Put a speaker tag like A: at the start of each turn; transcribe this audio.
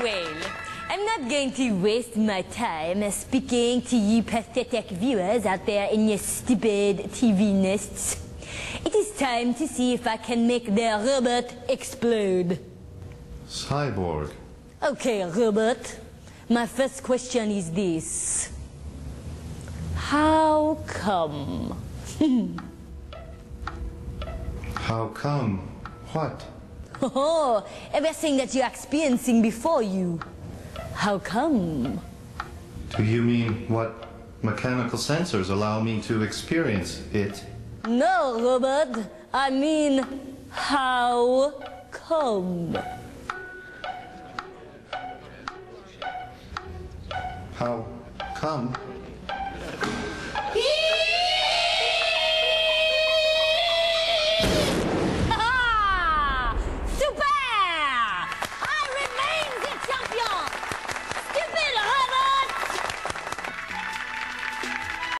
A: Well, I'm not going to waste my time speaking to you pathetic viewers out there in your stupid TV nests. It is time to see if I can make their robot explode.
B: Cyborg.
A: Okay, robot. My first question is this. How come?
B: How come? What?
A: Oh, everything that you're experiencing before you. How come?
B: Do you mean what mechanical sensors allow me to experience it?
A: No, robot. I mean, how come?
B: How come?